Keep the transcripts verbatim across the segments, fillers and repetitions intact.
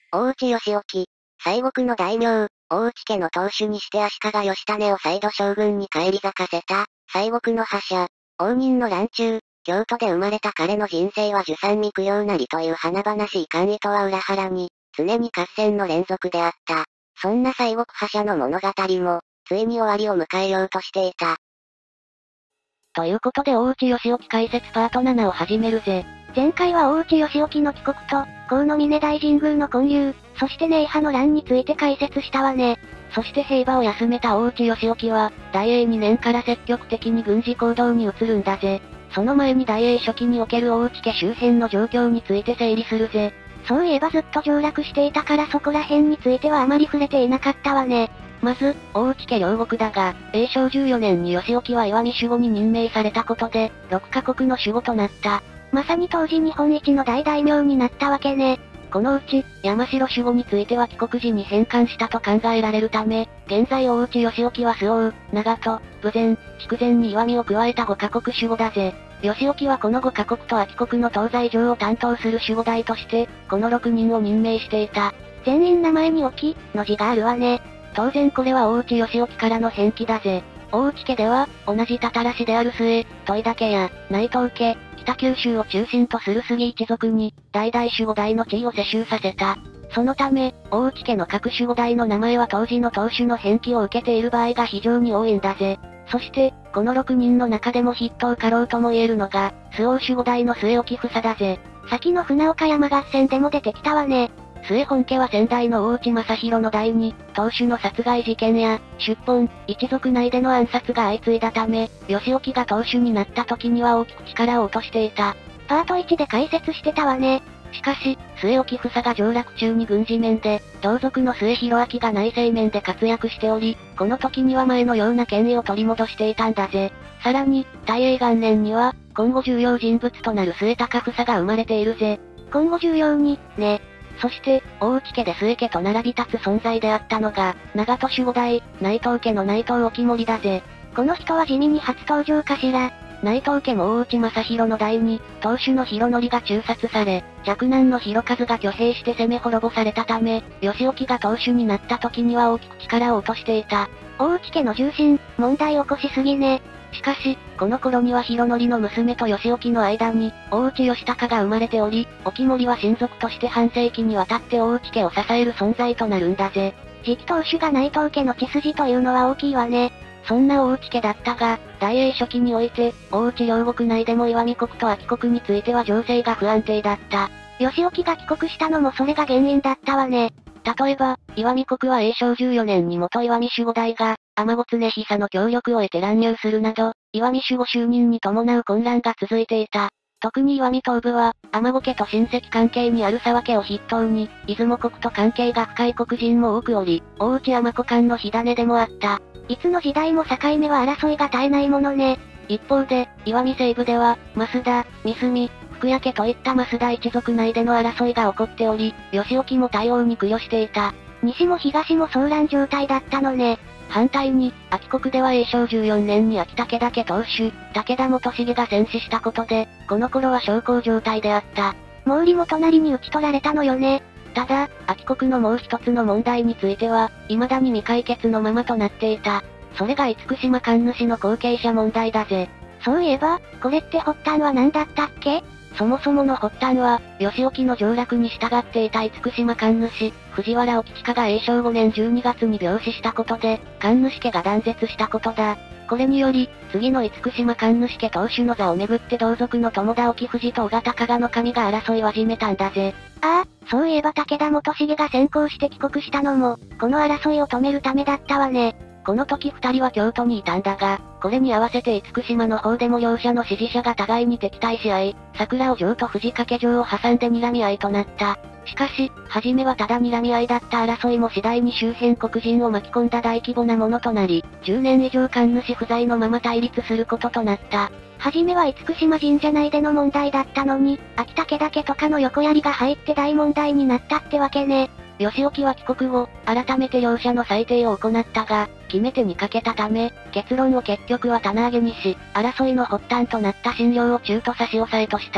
大内義興。西国の大名、大内家の当主にして足利義胤を再度将軍に返り咲かせた、西国の覇者、応仁の乱中、京都で生まれた彼の人生は受産未供なりという華々しい官位とは裏腹に、常に合戦の連続であった。そんな西国覇者の物語も、ついに終わりを迎えようとしていた。 ということで大内義興解説パートななを始めるぜ。 前回は大内義興の帰国と、河野峰大神宮の建立、そして寧波の乱について解説したわね。 そして兵馬を休めた大内義興は、大永にねんから積極的に軍事行動に移るんだぜ。その前に大永初期における大内家周辺の状況について整理するぜ。 そういえばずっと上洛していたからそこら辺についてはあまり触れていなかったわね。 まず、大内家両国だが、永正じゅうよねんに義興は石見守護に任命されたことで、ろくカ国の守護となった。 まさに当時日本一の大大名になったわけね。 このうち、山城守護については帰国時に返還したと考えられるため、現在大内義興は周防、長門、豊前、筑前に石見を加えたごカ国守護だぜ。義興はこのごカ国と秋国の東西上を担当する守護代として、このろくにんを任命していた。 全員名前に置き、の字があるわね。 当然これは大内義興からの返記だぜ。大内家では、同じたたらしである末、戸井田家や、内藤家、北九州を中心とする杉一族に、代々守護代の地位を世襲させた。そのため、大内家の各守護代の名前は当時の当主の返記を受けている場合が非常に多いんだぜ。そして、このろくにんの中でも筆頭家老とも言えるのが、周防守護代の末置房だぜ。 先の船岡山合戦でも出てきたわね。 末本家は先代の大内正弘の代に、当主の殺害事件や、出奔、一族内での暗殺が相次いだため、義興が当主になった時には大きく力を落としていた。 パートいちで解説してたわね。 しかし、末置房が上洛中に軍事面で、同族の末弘明が内政面で活躍しており、この時には前のような権威を取り戻していたんだぜ。さらに、大永元年には、今後重要人物となる末高房が生まれているぜ。 今後重要に、ね。 そして、大内家で末家と並び立つ存在であったのが、長門守護代、内藤家の内藤沖森だぜ。 この人は地味に初登場かしら。 内藤家も大内正弘の代に、当主の広則が中殺され、嫡男の広和が挙兵して攻め滅ぼされたため、義興が当主になった時には大きく力を落としていた。 大内家の重臣、問題起こしすぎね。 しかし、この頃には広則の娘と義興の間に、大内義高が生まれており、沖森は親族として半世紀にわたって大内家を支える存在となるんだぜ。 次期当主が内藤家の血筋というのは大きいわね。 そんな大内家だったが、大永初期において、大内両国内でも石見国と秋国については情勢が不安定だった。 義興が帰国したのもそれが原因だったわね。 例えば、石見国は永正じゅうよねんに元石見守護代が、天子常久の協力を得て乱入するなど、石見守護就任に伴う混乱が続いていた。特に石見東部は、天子家と親戚関係にある沢家を筆頭に、出雲国と関係が深い黒人も多くおり、大内天子間の火種でもあった。 いつの時代も境目は争いが絶えないものね。 一方で、石見西部では、増田、三角、福谷家といった増田一族内での争いが起こっており、義興も対応に苦慮していた。 西も東も騒乱状態だったのね。 反対に、秋国では永正じゅうよねんに秋武田家当主、武田元重が戦死したことで、この頃は小康状態であった。 毛利も隣に討ち取られたのよね。 ただ、秋国のもう一つの問題については、未だに未解決のままとなっていた。それが厳島神主の後継者問題だぜ。 そういえば、これって発端は何だったっけ？ そもそもの発端は、義興の上洛に従っていた厳島神主、藤原興親が永正ごねんじゅうにがつに病死したことで、神主家が断絶したことだ。これにより、次の厳島神主家当主の座をめぐって同族の友田沖藤と尾形加賀の神が争い始めたんだぜ。 ああ、そういえば武田元重が先行して帰国したのも、この争いを止めるためだったわね。 この時二人は京都にいたんだが、これに合わせて厳島の方でも両者の支持者が互いに敵対し合い、桜尾城と藤掛城を挟んで睨み合いとなった。しかし、初めはただ睨み合いだった争いも次第に周辺黒人を巻き込んだ大規模なものとなり、じゅうねん以上神主不在のまま対立することとなった。 はじめは厳島神社内での問題だったのに、秋武田家とかの横槍が入って大問題になったってわけね。 義興は帰国後、改めて両者の裁定を行ったが、決め手に欠けたため、結論を結局は棚上げにし、争いの発端となった診療を中途差し押さえとした。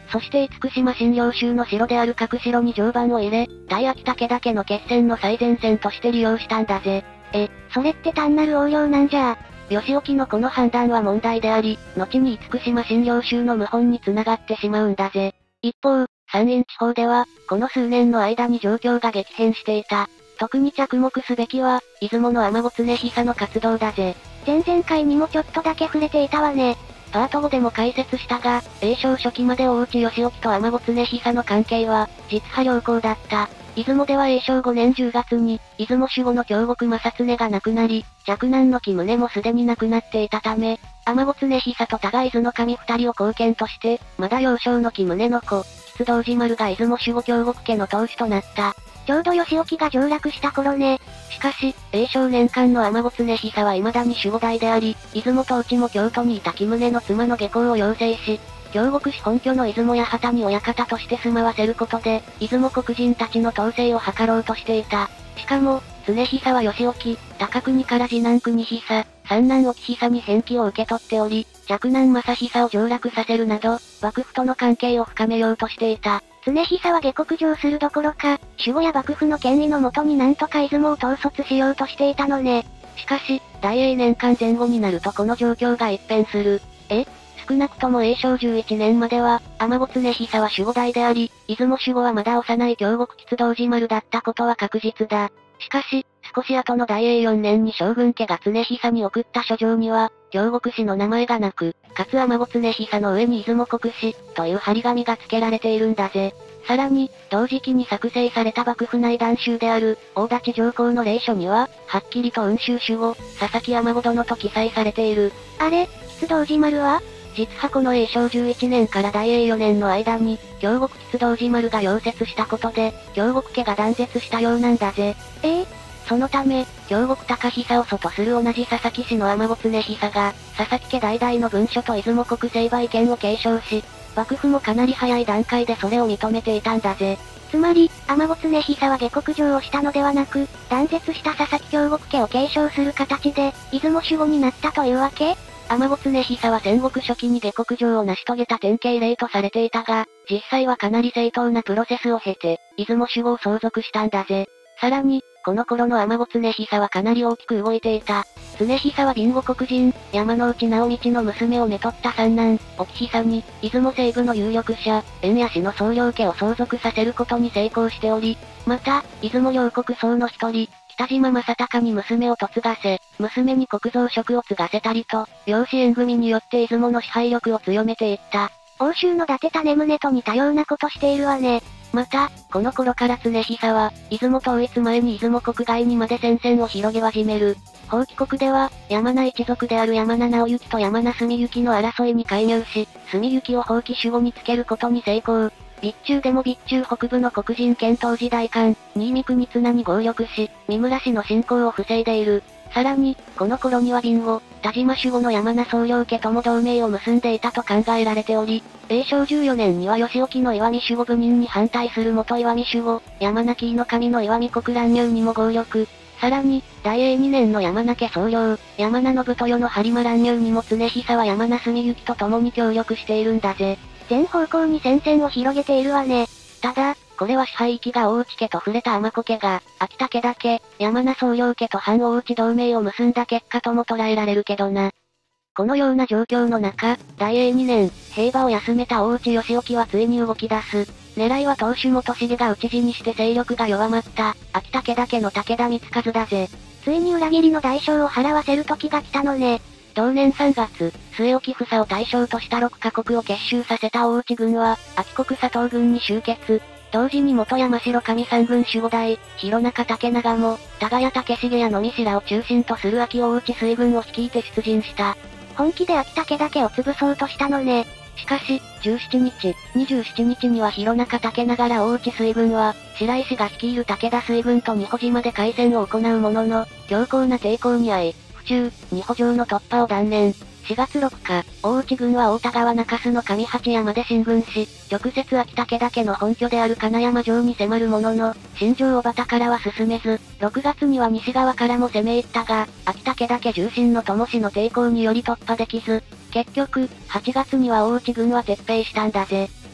そして厳島新領州の城である角城に常磐を入れ、対秋武岳の決戦の最前線として利用したんだぜ。 え、それって単なる横領なんじゃ。 義興のこの判断は問題であり、後に厳島新領州の謀反に繋がってしまうんだぜ。一方、山陰地方では、この数年の間に状況が激変していた。特に着目すべきは、出雲の天子常久の活動だぜ。 前々回にもちょっとだけ触れていたわね。 パートごでも解説したが、永正初期まで大内義興と天子常久の関係は、実派良好だった。出雲では永正ごねんじゅうがつに、出雲守護の京極正常が亡くなり、嫡男の木宗もすでに亡くなっていたため、天子常久と多賀伊豆の神二人を後見として、まだ幼少の木宗の子、吉道寺丸が出雲守護京極家の当主となった。 ちょうど義興が上洛した頃ね。 しかし、永正年間の天子常久は未だに守護代であり、出雲と内も京都にいた木宗の妻の下校を要請し、京極氏本拠の出雲八幡に親方として住まわせることで、出雲国人たちの統制を図ろうとしていた。しかも、常久は義興、高国から次男国久、三男沖久に返記を受け取っており、嫡男正久を上洛させるなど、幕府との関係を深めようとしていた。 常久は下克上するどころか、守護や幕府の権威のもとになんとか出雲を統率しようとしていたのね。 しかし、大永年間前後になるとこの状況が一変する。え少なくとも永正じゅういちねんまでは、天子常久は守護代であり、出雲守護はまだ幼い京極吉道寺丸だったことは確実だ。しかし、少し後の大永よねんに将軍家が常久に送った書状には、京極氏の名前がなく、かつ天子常久の上に出雲国氏、という張り紙が付けられているんだぜ。さらに、同時期に作成された幕府内談集である、大立上皇の令書には、はっきりと雲州守護、佐々木天子殿と記載されている。 あれ、吉道寺丸は実はこの永正じゅういちねんから大永よねんの間に、京極吉道寺丸が溶接したことで、京極家が断絶したようなんだぜ。 ええそのため、京極高久を祖とする同じ佐々木氏の天子常久が、佐々木家代々の文書と出雲国成敗権を継承し、幕府もかなり早い段階でそれを認めていたんだぜ。 つまり、天子常久は下克上をしたのではなく、断絶した佐々木京極家を継承する形で、出雲守護になったというわけ？ 天子常久は戦国初期に下克上を成し遂げた典型例とされていたが、実際はかなり正当なプロセスを経て、出雲守護を相続したんだぜ。さらに、この頃の天子常久はかなり大きく動いていた。常久は備後国人、山之内直道の娘をめとった三男、沖久に、出雲西部の有力者、円谷氏の総領家を相続させることに成功しており、また、出雲両国僧の一人、北島正隆に娘を嫁がせ、娘に国蔵職を継がせたりと、養子縁組によって出雲の支配力を強めていった。 欧州の伊達種宗と似たようなことしているわね。 また、この頃から常久は、出雲統一前に出雲国外にまで戦線を広げ始める。法貴国では、山名一族である山名直行と山名住行の争いに介入し、住行を法貴守護につけることに成功。備中でも備中北部の黒人遣唐時代官、新見国綱に合力し、三村氏の侵攻を防いでいる。さらに、この頃には備後、田島守護の山名総領家とも同盟を結んでいたと考えられており、永正じゅうよねんには義興の石見守護部任に反対する元石見守護、山名紀伊の神の石見国乱入にも合力。さらに、大永にねんの山名家総領、山名信豊の播磨乱入にも常久は山名住行と共に協力しているんだぜ。 全方向に戦線を広げているわね。 ただ、これは支配域が大内家と触れた天子家が、秋田家だけ、山名総領家と反大内同盟を結んだ結果とも捉えられるけどな。このような状況の中、大永にねん、兵馬を休めた大内義興はついに動き出す。狙いは当主元重が討ち死にして勢力が弱まった、秋田家だけの武田光和だぜ。 ついに裏切りの代償を払わせる時が来たのね。 同年さんがつ、末置房を対象としたろっかこくを結集させた大内軍は、秋国佐藤軍に集結。同時に元山城上三軍守護代、弘中竹長も、田谷武重や野見白を中心とする秋大内水軍を率いて出陣した。 本気で秋武だけを潰そうとしたのね。 しかし、じゅうしちにち、にじゅうしちにちには弘中竹長ら大内水軍は、白石が率いる武田水軍と二保島で海戦を行うものの、強硬な抵抗に遭い、府中、二保城の突破を断念。しがつろっか、大内軍は大田川中洲の上八山で進軍し、直接秋武田家の本拠である金山城に迫るものの、新庄小畑からは進めず、ろくがつには西側からも攻め入ったが、秋武田家重臣の友氏の抵抗により突破できず、結局、はちがつには大内軍は撤兵したんだぜ。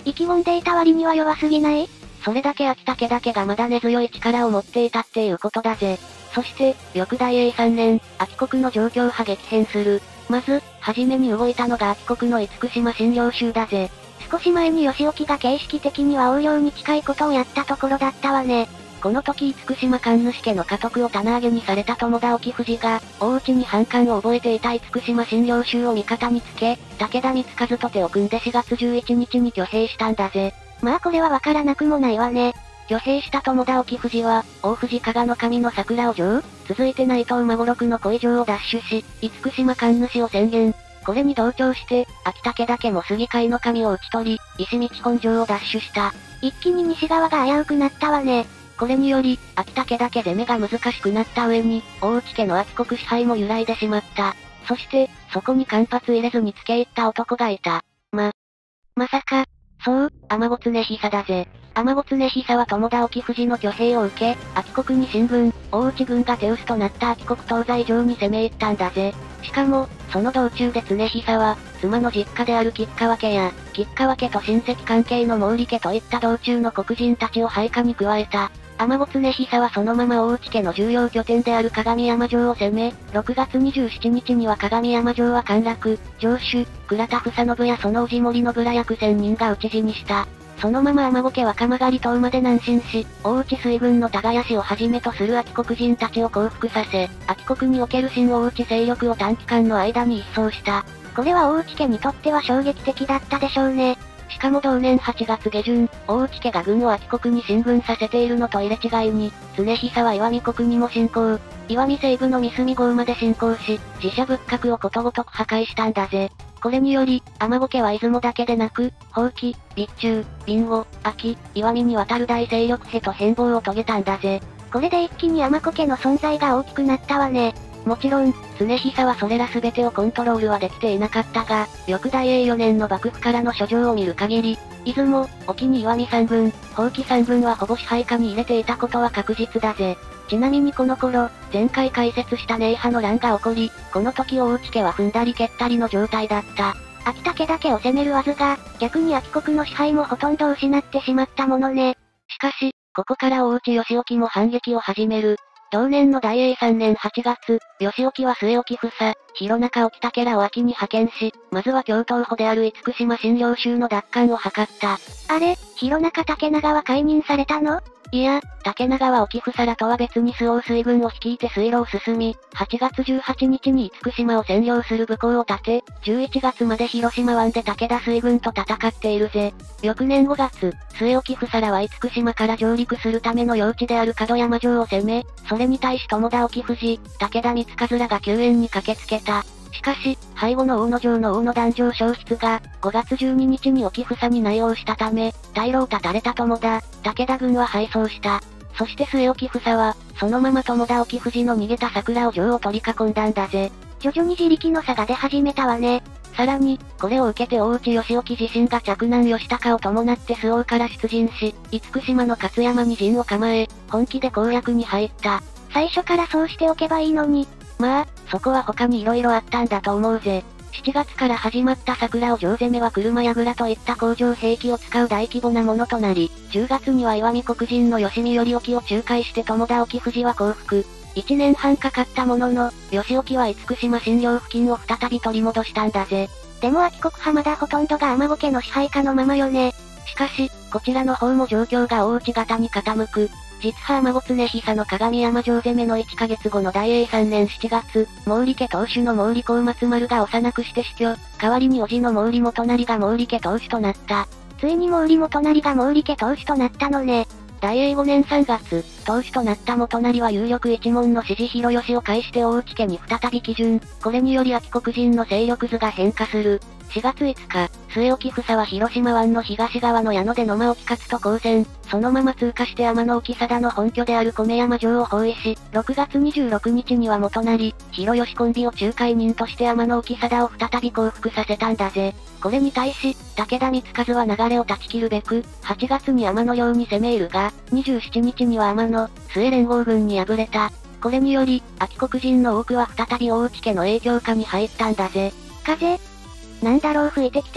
意気込んでいた割には弱すぎない？ それだけ秋武だけがまだ根強い力を持っていたっていうことだぜ。そして、翌大永さんねん、秋国の状況は激変する。まず、はじめに動いたのが秋国の厳島診療衆だぜ。 少し前に義興が形式的には横領に近いことをやったところだったわね。 この時厳島神主家の家督を棚上げにされた友田沖藤が、大内に反感を覚えていた厳島診療衆を味方につけ、武田光和と手を組んでしがつじゅういちにちに挙兵したんだぜ。 まあこれはわからなくもないわね。 挙兵した友田沖藤は、大藤加賀の神の桜尾城、続いて内藤孫六の恋城を奪取し、厳島神主を宣言。これに同調して、秋武だけも杉海の神を討ち取り、石道本城を奪取した。 一気に西側が危うくなったわね。 これにより、秋武だけ攻めが難しくなった上に、大内家の秋国支配も揺らいでしまった。そして、そこに間髪入れずに付け入った男がいた。ま、まさか、そう、天子常久だぜ。天子常久は友田沖藤の挙兵を受け、秋国に進軍、大内軍が手薄となった秋国東西上に攻め入ったんだぜ。しかも、その道中で常久は、妻の実家である吉川家や、吉川家と親戚関係の毛利家といった道中の黒人たちを配下に加えた。天子常久はそのまま大内家の重要拠点である鏡山城を攻め、ろくがつにじゅうしちにちには鏡山城は陥落、城主、倉田房信やその氏森信良約せんにんが討ち死にした。そのまま天子家は鎌狩島まで南進し、大内水軍の耕しをはじめとする秋国人たちを降伏させ、秋国における新大内勢力を短期間の間に一掃した。 これは大内家にとっては衝撃的だったでしょうね。 しかも同年はちがつげじゅん、大内家が軍を秋国に進軍させているのと入れ違いに、常久は石見国にも侵攻。石見西部の三隅郷まで侵攻し、自社仏閣をことごとく破壊したんだぜ。これにより、天子家は出雲だけでなく、宝亀、備中、備後、秋、石見に渡る大勢力へと変貌を遂げたんだぜ。 これで一気に天子家の存在が大きくなったわね。 もちろん、常久はそれら全てをコントロールはできていなかったが、翌大永よねんの幕府からの書状を見る限り、出雲、沖に石見三軍、宝亀三軍はほぼ支配下に入れていたことは確実だぜ。ちなみにこの頃、前回解説した寧波の乱が起こり、この時大内家は踏んだり蹴ったりの状態だった。 秋武だけを攻めるわずが、逆に秋国の支配もほとんど失ってしまったものね。 しかし、ここから大内義興も反撃を始める。同年の大永さんねんはちがつ、義興は末置房、弘中沖武らを秋に派遣し、まずは京都府である厳島診療衆の奪還を図った。 あれ、弘中竹長は解任されたの？ いや、竹長は沖房らとは別に周防水軍を率いて水路を進み、はちがつじゅうはちにちに厳島を占領する武功を立て、じゅういちがつまで広島湾で武田水軍と戦っているぜ。翌年ごがつ、末置房らは厳島から上陸するための要地である門山城を攻め、それに対し友田沖藤、武田光和らが救援に駆けつけた。しかし、背後の大野城の大野壇上消失が、ごがつじゅうににちに沖房に内応したため、退路を断たれた友田、武田軍は敗走した。そして末置房は、そのまま友田沖藤の逃げた桜尾城を取り囲んだんだぜ。 徐々に自力の差が出始めたわね。 さらに、これを受けて大内義興自身が嫡男義高を伴って周防から出陣し、厳島の勝山に陣を構え、本気で攻略に入った。 最初からそうしておけばいいのに。 まあ、そこは他に色々あったんだと思うぜ。しちがつから始まった桜尾城攻めは車や蔵といった工場兵器を使う大規模なものとなり、じゅうがつには石見黒人の吉見頼興を仲介して友田沖藤は降伏。いちねんはんかかったものの、義興は厳島診療付近を再び取り戻したんだぜ。 でも秋国派まだほとんどが天子家の支配下のままよね。 しかし、こちらの方も状況が大内型に傾く。実は天子常久の鏡山城攻めのいっかげつごの大永さんねんしちがつ、毛利家当主の毛利光松丸が幼くして死去、代わりに叔父の毛利元就が毛利家当主となった。 ついに毛利元就が毛利家当主となったのね。 大永ごねんさんがつ、当主となった元就は有力一門の支持広義を介して大内家に再び基準。これにより秋国人の勢力図が変化する。しがついつか、末置房は広島湾の東側の矢野で野間沖勝と交戦、そのまま通過して天野沖貞の本拠である米山城を包囲し、ろくがつにじゅうろくにちには元就、広義コンビを仲介人として天野沖貞を再び降伏させたんだぜ。これに対し、武田光和は流れを断ち切るべく、はちがつに天野領に攻め入るが、にじゅうしちにちには天野、末連合軍に敗れた。これにより、秋国人の多くは再び大内家の影響下に入ったんだぜ。 風なんだろう吹いてきてる。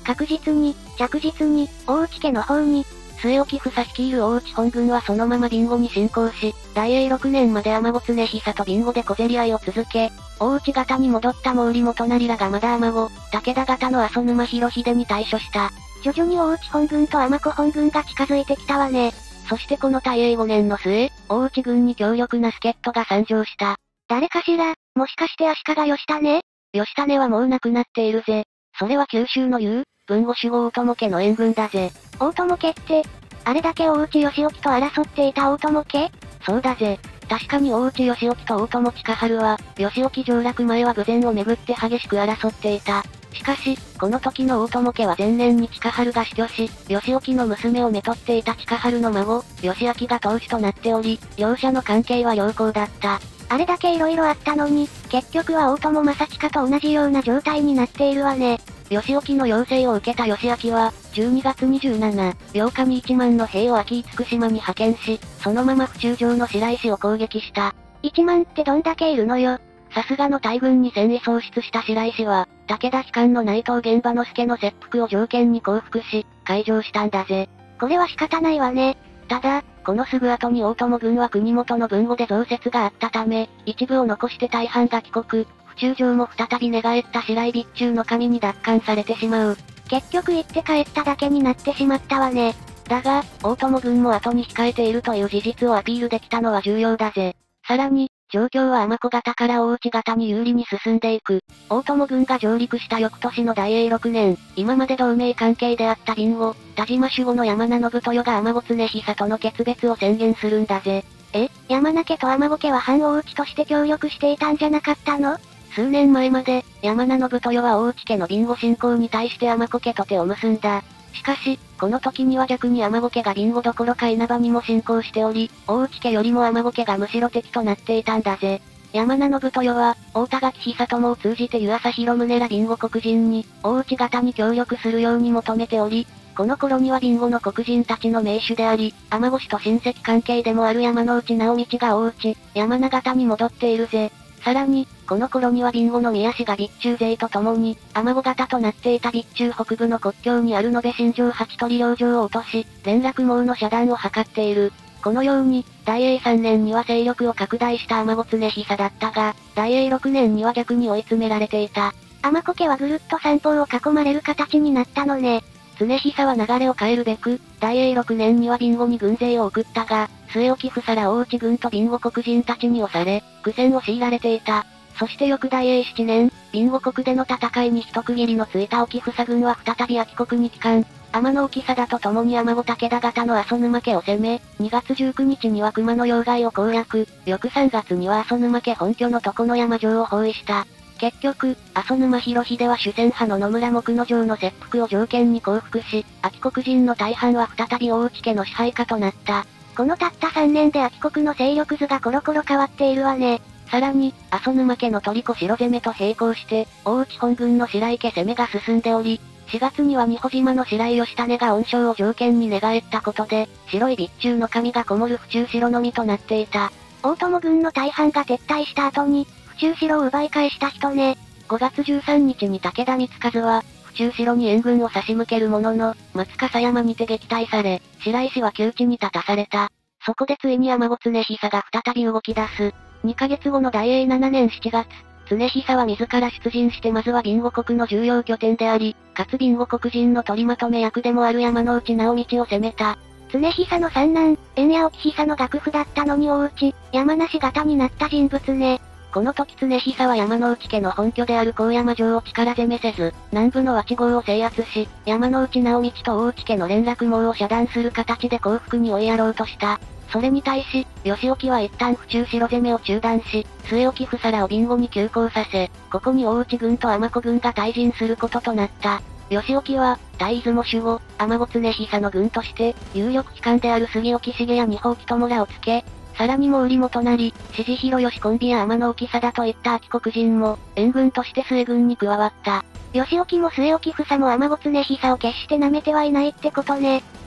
確実に、着実に、大内家の方に、 末置房率いる大内本軍はそのまま備後に侵攻し、大永ろくねんまで天子常久と備後で小競り合いを続け、大内方に戻った毛利元就らがまだ天子、武田方の阿蘇沼広秀に対処した。 徐々に大内本軍と天子本軍が近づいてきたわね。 そしてこの大永ごねんの末、大内軍に強力な助っ人が参上した。 誰かしら、もしかして足利義胤？ 義胤はもう亡くなっているぜ。それは九州の言う、豊後守護大友家の援軍だぜ。 大友家って、あれだけ大内義興と争っていた大友家？ そうだぜ。確かに大内義興と大友親治は、義興上洛前は豊前をめぐって激しく争っていた。しかし、この時の大友家は前年に親治が死去し、義興の娘をめとっていた親治の孫、義明が当主となっており、両者の関係は良好だった。 あれだけ色々あったのに、結局は大友正親と同じような状態になっているわね。 義興の要請を受けた義明は、じゅうにがつにじゅうしちにちにいちまんの兵を秋井筑島に派遣し、そのまま府中城の白石を攻撃した。 いちまんってどんだけいるのよ。 さすがの大軍に戦意喪失した白石は、武田機関の内藤源馬之助の切腹を条件に降伏し、開城したんだぜ。 これは仕方ないわね。 ただ、このすぐ後に大友軍は国元の豊後で増設があったため、一部を残して大半が帰国、府中城も再び寝返った白井備中の神に奪還されてしまう。 結局行って帰っただけになってしまったわね。 だが、大友軍も後に控えているという事実をアピールできたのは重要だぜ。さらに、状況は天子方から大内方に有利に進んでいく。大友軍が上陸した翌年の大永ろくねん、今まで同盟関係であった備後、田島守護の山名信豊が天子常久との決別を宣言するんだぜ。 え、山名家と天子家は反大内として協力していたんじゃなかったの？ 数年前まで、山名信豊は大内家の備後侵攻に対して天子家と手を結んだ。しかし、この時には逆に天子家が備後どころか稲葉にも侵攻しており、大内家よりも天子家がむしろ敵となっていたんだぜ。山名信豊は、大田垣久友を通じて湯浅広宗ら備後国人に、大内方に協力するように求めており、この頃には備後の黒人たちの名手であり、天子氏と親戚関係でもある山内直道が大内、山名方に戻っているぜ。さらに、この頃には備後の宮氏が備中勢と共に、天子方となっていた備中北部の国境にある延べ新城八取領城を落とし、連絡網の遮断を図っている。このように、大永さんねんには勢力を拡大した天子常久だったが、大永ろくねんには逆に追い詰められていた。 天子家はぐるっと三方を囲まれる形になったのね。 常久は流れを変えるべく、大永ろくねんには備後に軍勢を送ったが、末置房ら大内軍と備後黒人たちに押され、苦戦を強いられていた。そして翌大永しちねん、備後国での戦いに一区切りのついた置房軍は再び秋国に帰還。天野置貞と共に天子武田方の阿蘇沼家を攻め、にがつじゅうくにちには熊野要害を攻略、翌さんがつには阿蘇沼家本拠の常野山城を包囲した。結局、阿蘇沼広秀は主戦派の野村木之丞の切腹を条件に降伏し、秋国人の大半は再び大内家の支配下となった。 このたったさんねんで秋国の勢力図がコロコロ変わっているわね。 さらに、阿蘇沼家の取り子城攻めと並行して、大内本軍の白井家攻めが進んでおり、しがつには仁保島の白井義胤が恩賞を条件に寝返ったことで、白い備中の神がこもる府中城のみとなっていた。 大友軍の大半が撤退した後に、府中城を奪い返した人ね。 ごがつじゅうさんにちに武田光和は、府中城に援軍を差し向けるものの、松笠山にて撃退され、白石は窮地に立たされた。そこでついに天子常久が再び動き出す。にかげつごの大永ななねんしちがつ、常久は自ら出陣してまずは備後国の重要拠点であり、かつ備後国人の取りまとめ役でもある山内直道を攻めた。 常久の三男、円谷沖久の楽譜だったのに大内、山梨型になった人物ね。 この時常久は山内家の本拠である高山城を力攻めせず、南部の和地郷を制圧し、山内直道と大内家の連絡網を遮断する形で降伏に追いやろうとした。それに対し、義興は一旦府中城攻めを中断し、末置房らを備後に急行させ、ここに大内軍と天子軍が対陣することとなった。義興は、対出雲守護、天子常久の軍として、有力機関である杉沖重や二宝木友らをつけ、さらに毛利元就、志地広義コンビや天野置貞といった秋国人も、援軍として末軍に加わった。 義興も末置房も天子常久を決して舐めてはいないってことね。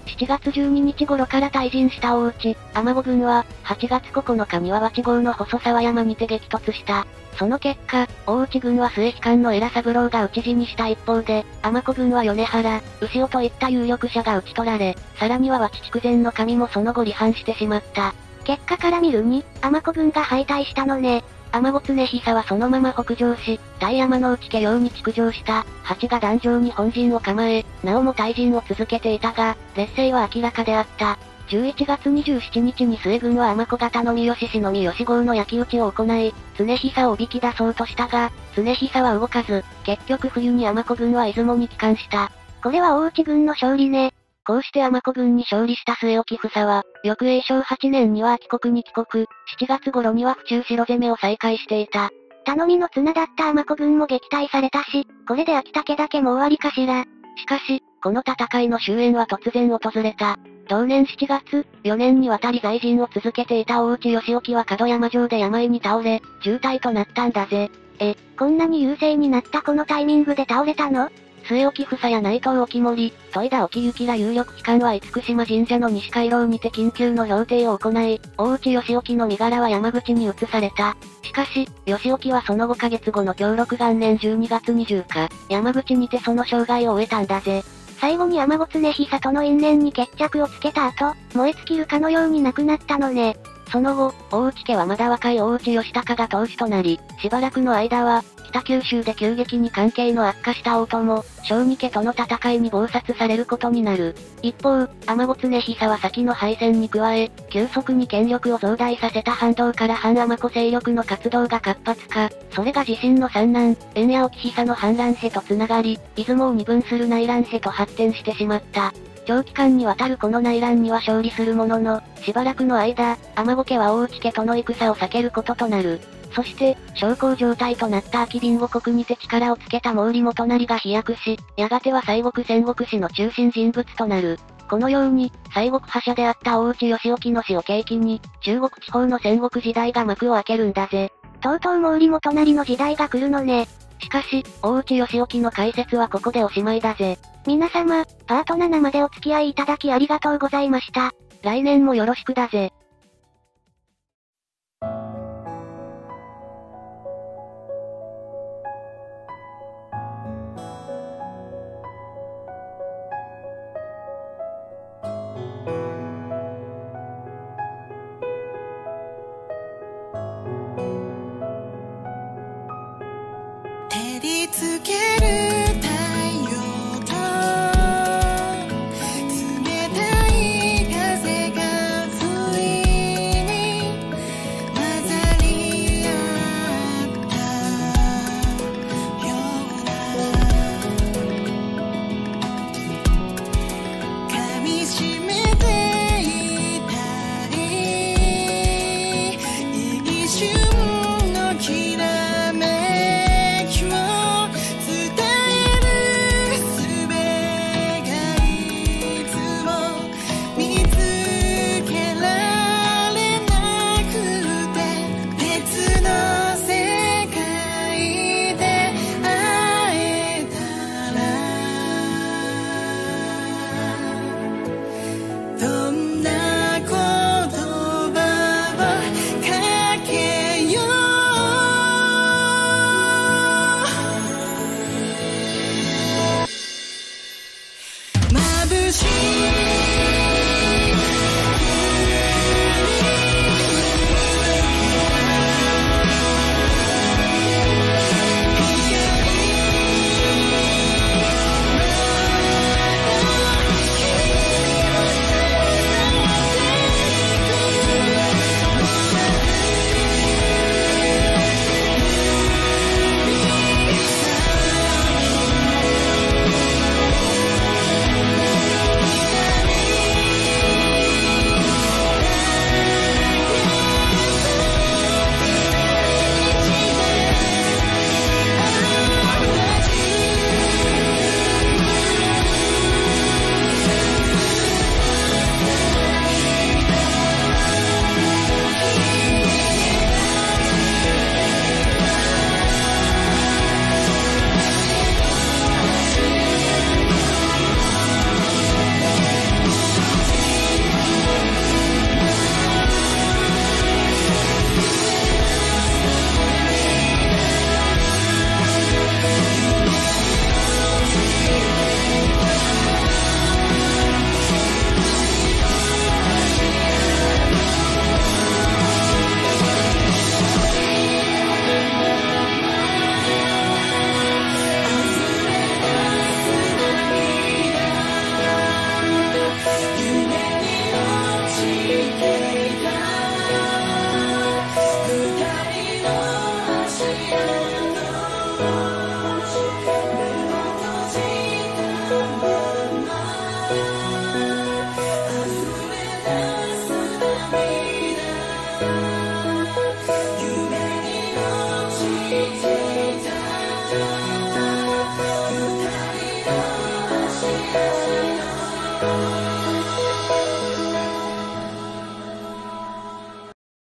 しちがつじゅうににち頃から退陣した大内、尼子軍は、はちがつここのかには和地郷の細沢山にて激突した。その結果、大内軍は末彦の偉三郎が討ち死にした一方で、尼子軍は米原、牛尾といった有力者が討ち取られ、さらには和知筑前の神もその後離反してしまった。 結果から見るに、尼子軍が敗退したのね。 尼子常久はそのまま北上し、大山の内家領に築城した、八が壇上に本陣を構え、なおも退陣を続けていたが、劣勢は明らかであった。じゅういちがつにじゅうしちにちに末軍は尼子方の三好氏の三好号の焼き討ちを行い、常久をおびき出そうとしたが、常久は動かず、結局冬に尼子軍は出雲に帰還した。 これは大内軍の勝利ね。 こうして尼子軍に勝利した末置房は、翌永正はちねんには帰国に帰国、しちがつ頃には府中城攻めを再開していた。 頼みの綱だった尼子軍も撃退されたし、これで秋武だけも終わりかしら。 しかし、この戦いの終焉は突然訪れた。同年しちがつ、よねんにわたり在陣を続けていた大内義興は門山城で病に倒れ、重体となったんだぜ。 え、こんなに優勢になったこのタイミングで倒れたの？ 末置房や内藤沖森、戸井田沖行ら有力機関は厳島神社の西回廊にて緊急の標定を行い、大内義興の身柄は山口に移された。しかし、義興はそのごかげつごの享禄元年じゅうにがつにじゅうににち、山口にてその生涯を終えたんだぜ。 最後に尼子常久との因縁に決着をつけた後、燃え尽きるかのように亡くなったのね。 その後、大内家はまだ若い大内義隆が当主となり、しばらくの間は、北九州で急激に関係の悪化した大友、小児家との戦いに謀殺されることになる。一方、尼子常久は先の敗戦に加え、急速に権力を増大させた反動から反尼子勢力の活動が活発化、それが自身の三男、円谷沖久の反乱へと繋がり、出雲を二分する内乱へと発展してしまった。長期間にわたるこの内乱には勝利するものの、しばらくの間、尼子家は大内家との戦を避けることとなる。そして、小康状態となった秋備後国にて力をつけた毛利元就が飛躍し、やがては西国戦国史の中心人物となる。このように、西国覇者であった大内義興の死を契機に、中国地方の戦国時代が幕を開けるんだぜ。 とうとう毛利元就の時代が来るのね。 しかし、大内義興の解説はここでおしまいだぜ。 皆様、パートななまでお付き合いいただきありがとうございました。 来年もよろしくだぜ。 照りつける太陽と冷たい風が不意に混ざり合ったような噛みしめていたい一瞬のきらめきを「 夢に落ちて